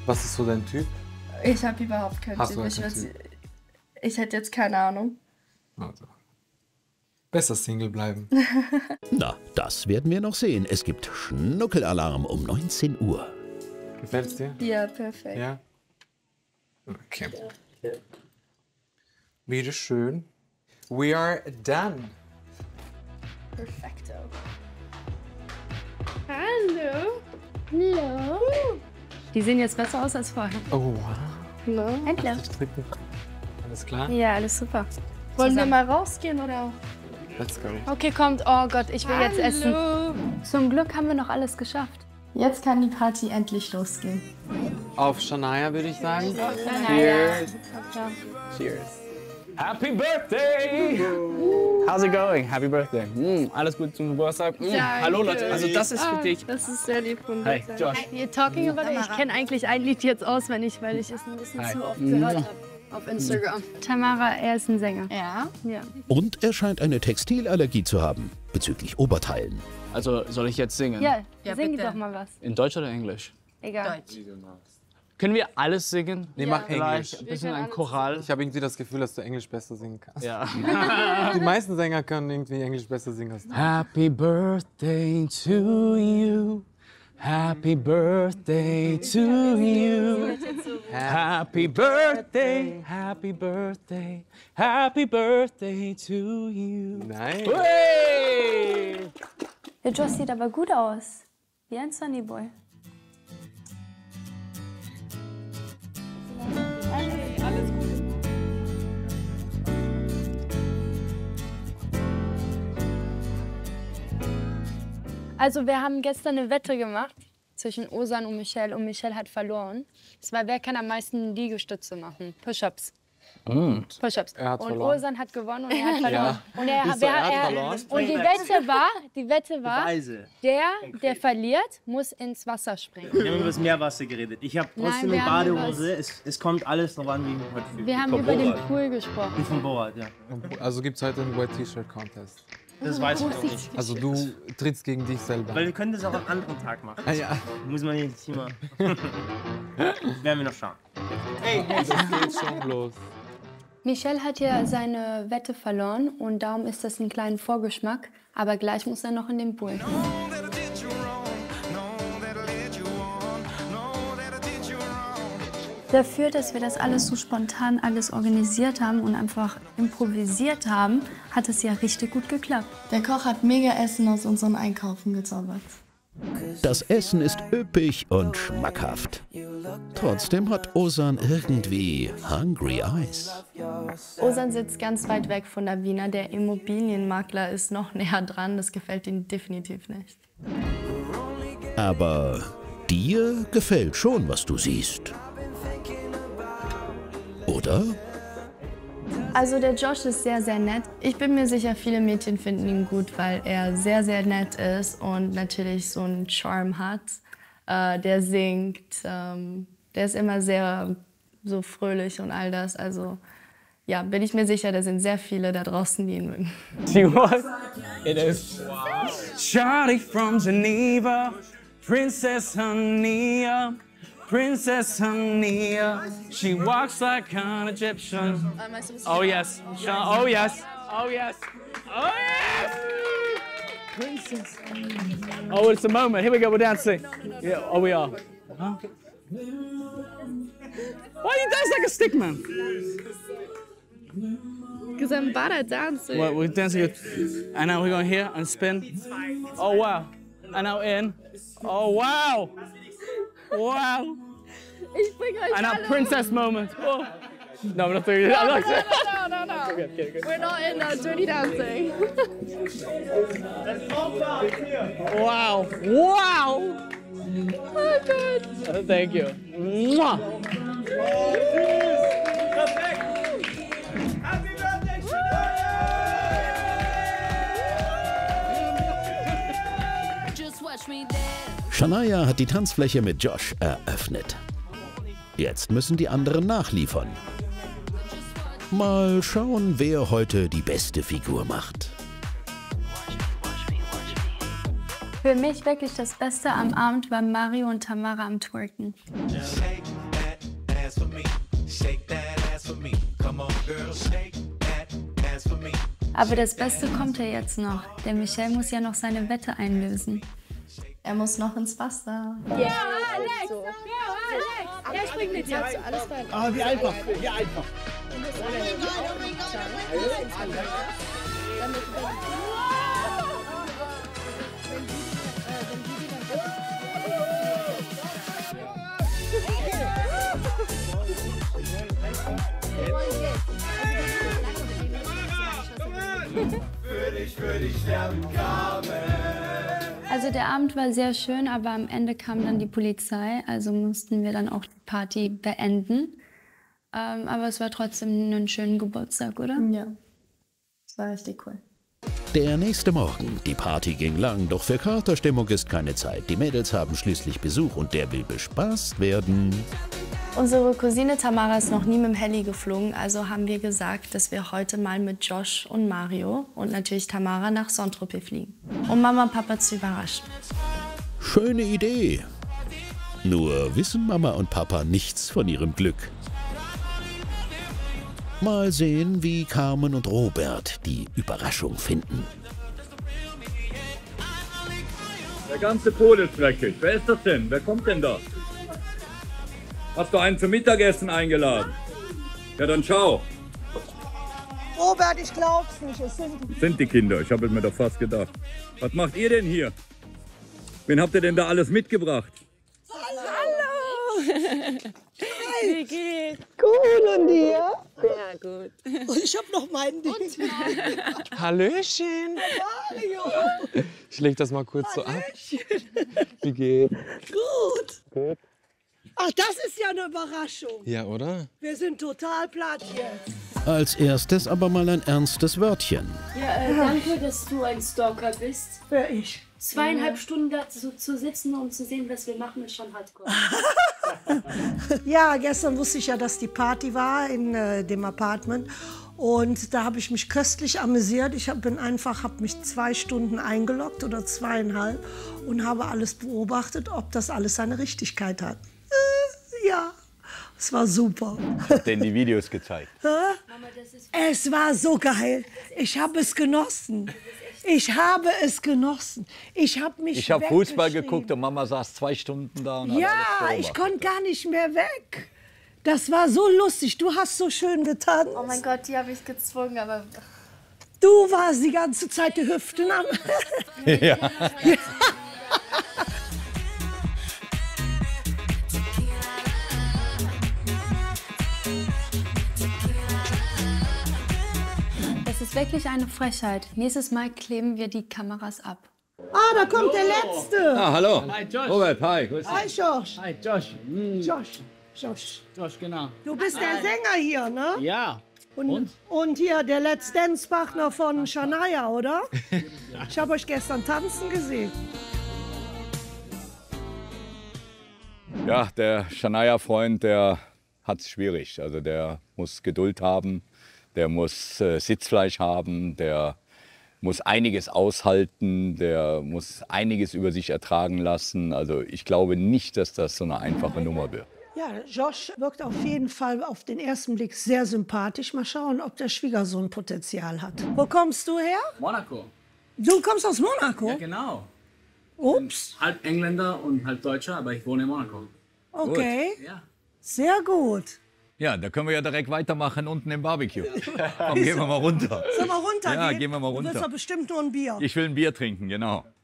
Was ist so dein Typ? Ich habe überhaupt keinen Hast du Typ. keinen Typ? Ich hätte jetzt keine Ahnung. Also. Besser Single bleiben. Na, das werden wir noch sehen. Es gibt Schnuckelalarm um 19 Uhr. Gefällt's dir? Ja, perfekt. Ja? Okay. Wieder schön. We are done. Perfekto. Hallo. Hallo. Die sehen jetzt besser aus als vorher. Oh, wow. No. Hallo. Alles klar? Ja, alles super. Wollen wir mal rausgehen oder? Let's go. Okay, kommt. Oh Gott, ich will jetzt essen. Zum Glück haben wir noch alles geschafft. Jetzt kann die Party endlich losgehen. Auf Shania würde ich sagen. Cheers. Cheers. Happy birthday! How's it going? Happy birthday. Alles gut zum Geburtstag. Hallo Leute, also das ist für dich. Das ist sehr lieb von Hey, Josh. You're talking about it. Ich kenne eigentlich ein Lied jetzt auswendig, weil ich es ein bisschen zu oft gehört habe auf Instagram. Tamara, er ist ein Sänger. Ja? Ja. Und er scheint eine Textilallergie zu haben, bezüglich Oberteilen. Also soll ich jetzt singen? Ja, sing bitte. doch mal was. In Deutsch oder Englisch? Egal. Können wir alles singen? Nee, mach Vielleicht Englisch. ein bisschen ein Choral. Ich habe irgendwie das Gefühl, dass du Englisch besser singen kannst. Ja. Die meisten Sänger können irgendwie Englisch besser singen als du. Happy birthday to you. Happy birthday to you. Happy birthday, happy birthday, happy birthday to you. Nein. Hey! Der Josh sieht aber gut aus. Wie ein Sunnyboy. Also wir haben gestern eine Wette gemacht zwischen Ozan und Michelle hat verloren. Es war, wer kann am meisten Liegestütze machen? Push-ups. Push-ups. Er hat und verloren. Ozan hat gewonnen und er hat verloren. Ja. Und, er hat verloren. Und die Wette war, der verliert, muss ins Wasser springen. Wir haben über das Meerwasser geredet. Ich habe trotzdem Nein, eine wir haben Badehose. Es kommt alles drauf an, wie man heute fühlt. Wir haben über den Pool gesprochen. Von Borat, ja. Also gibt es heute einen White T-Shirt Contest. Das weiß ich noch nicht. Also du trittst gegen dich selber. Weil wir können das auch an anderen Tag machen. Ah, ja. Muss man jetzt immer. Werden wir noch schauen. Das geht schon los. Michelle hat ja seine Wette verloren und darum ist das ein kleiner Vorgeschmack. Aber gleich muss er noch in den Pool. Dafür, dass wir das alles so spontan alles organisiert haben und einfach improvisiert haben, hat es ja richtig gut geklappt. Der Koch hat mega Essen aus unseren Einkaufen gezaubert. Das Essen ist üppig und schmackhaft. Trotzdem hat Ozan irgendwie Hungry Eyes. Ozan sitzt ganz weit weg von der Wiener. Der Immobilienmakler ist noch näher dran. Das gefällt ihm definitiv nicht. Aber dir gefällt schon, was du siehst. Oder? Also der Josh ist sehr, sehr nett. Ich bin mir sicher, viele Mädchen finden ihn gut, weil er sehr, sehr nett ist und natürlich so einen Charme hat. Der singt, der ist immer sehr so fröhlich und all das. Also ja, bin ich mir sicher, da sind sehr viele da draußen, die ihn mögen. See what? It is. Shawty from Geneva, Princess Hania, Princess Hania. She walks like an Egyptian. Oh yes, oh yes, oh yes, oh yes. Princess Hania. Oh, it's a moment. Here we go. We're dancing. Yeah. Oh, we are. Huh? Why you dance like a stick man? Because I'm bad at dancing. Well, we're dancing, and now we're going here and spin. Oh wow! And now in. Oh wow! Wow! Ich bring euch And now alle princess moment. Oh. No, I'm not doing it. I'm not doing it. No. Okay. We're not in dirty dancing. Wow! Wow! Oh Gott. Thank you. Mwah. Shania hat die Tanzfläche mit Josh eröffnet. Jetzt müssen die anderen nachliefern. Mal schauen, wer heute die beste Figur macht. Für mich wirklich das Beste am Abend war Mario und Tamara am Twerken. Aber das Beste kommt ja jetzt noch. Der Michel muss ja noch seine Wette einlösen. Er muss noch ins Wasser. Er springt mit dir. Ah, wie einfach, wie einfach. Also der Abend war sehr schön, aber am Ende kam dann die Polizei, also mussten wir dann auch die Party beenden. Aber es war trotzdem ein schöner Geburtstag, oder? Ja, das war richtig cool. Der nächste Morgen. Die Party ging lang, doch für Katerstimmung ist keine Zeit. Die Mädels haben schließlich Besuch und der will bespaßt werden. Unsere Cousine Tamara ist noch nie mit dem Heli geflogen, also haben wir gesagt, dass wir heute mal mit Josh und Mario und natürlich Tamara nach Saint-Tropez fliegen, um Mama und Papa zu überraschen. Schöne Idee. Nur wissen Mama und Papa nichts von ihrem Glück. Mal sehen, wie Carmen und Robert die Überraschung finden. Der ganze Pool ist dreckig. Wer ist das denn? Wer kommt denn da? Hast du einen zum Mittagessen eingeladen? Ja, dann schau. Robert, ich glaub's nicht. Es Sind die Kinder, ich habe es mir doch fast gedacht. Was macht ihr denn hier? Wen habt ihr denn da alles mitgebracht? Wie geht's? Gut, und dir? Sehr gut. Und ich hab noch meinen Ding. Hallöchen. Mario. Ich leg das mal kurz so ab. Wie geht's? Gut. Gut. Ach, das ist ja eine Überraschung. Ja, oder? Wir sind total platt jetzt. Als erstes aber mal ein ernstes Wörtchen. Ja, danke, dass du ein Stalker bist. Wer ich? 2,5 Stunden da zu sitzen, um zu sehen, was wir machen, ist schon hardcore. Ja, gestern wusste ich ja, dass die Party war in dem Apartment. Und da habe ich mich köstlich amüsiert. Ich habe mich 2 Stunden eingeloggt oder 2,5 und habe alles beobachtet, ob das alles seine Richtigkeit hat. Ja, es war super. Ich hab denen die Videos gezeigt. Mama, das ist Es war so geil. Ich habe es genossen. Ich habe es genossen. Ich habe mich Ich habe Fußball weggeschrieben. geguckt und Mama saß 2 Stunden da und hat Ja, alles ich beobachtet. konnte gar nicht mehr weg. Das war so lustig. Du hast so schön getanzt. Oh mein Gott, die habe ich gezwungen, aber Du warst die ganze Zeit die Hüften am... Ja. Das ist wirklich eine Frechheit. Nächstes Mal kleben wir die Kameras ab. Ah, da kommt der Letzte. Ah, hallo. Hi, Josh. Robert, hi. Grüß dich. Hi, Josh. Hi, Josh. Josh. Josh, genau. Du bist der Sänger hier, ne? Ja. Und hier der Let's Dance-Partner von Shania, oder? Ich habe euch gestern tanzen gesehen. Ja, der Shania-Freund, der hat es schwierig. Also der muss Geduld haben, der muss Sitzfleisch haben, der muss einiges aushalten, der muss einiges über sich ertragen lassen. Also ich glaube nicht, dass das so eine einfache Nummer wird. Ja, Josh wirkt auf jeden Fall auf den ersten Blick sehr sympathisch. Mal schauen, ob der Schwiegersohn Potenzial hat. Wo kommst du her? Monaco. Du kommst aus Monaco? Ja, genau. Ups, Halb Engländer und halb Deutscher, aber ich wohne in Monaco. okay. Ja. Sehr gut. Ja, da können wir ja direkt weitermachen unten im Barbecue. Komm, gehen wir mal runter. Sollen wir runtergehen? Ja, gehen wir mal Du willst runter. doch bestimmt nur ein Bier. Ich will ein Bier trinken, genau.